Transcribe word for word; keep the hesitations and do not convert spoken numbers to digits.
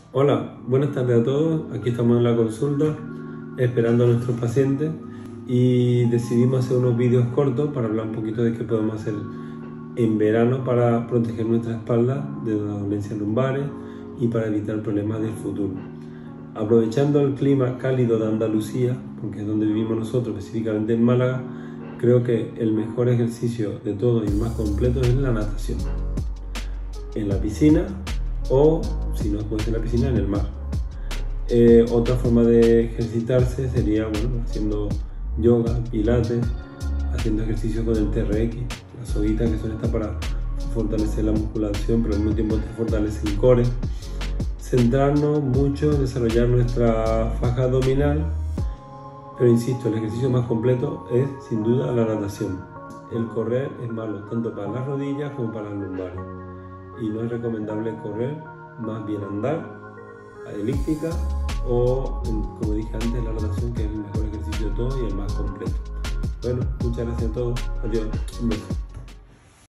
Hola, buenas tardes a todos. Aquí estamos en la consulta esperando a nuestros pacientes y decidimos hacer unos vídeos cortos para hablar un poquito de qué podemos hacer en verano para proteger nuestra espalda de las dolencias lumbares y para evitar problemas del futuro. Aprovechando el clima cálido de Andalucía, porque es donde vivimos nosotros, específicamente en Málaga, creo que el mejor ejercicio de todos y el más completo es la natación. En la piscina o, si no puede ser en la piscina, en el mar. Eh, otra forma de ejercitarse sería bueno, haciendo yoga, pilates, haciendo ejercicio con el T R X, las soguitas que son estas para fortalecer la musculación, pero al mismo tiempo te fortalece el core. Centrarnos mucho en desarrollar nuestra faja abdominal, pero insisto, el ejercicio más completo es sin duda la natación. El correr es malo tanto para las rodillas como para las lumbares y no es recomendable correr, más bien andar, elíptica o, como dije antes, la natación, que es el mejor ejercicio de todos y el más completo. Bueno, muchas gracias a todos. Adiós. Un beso.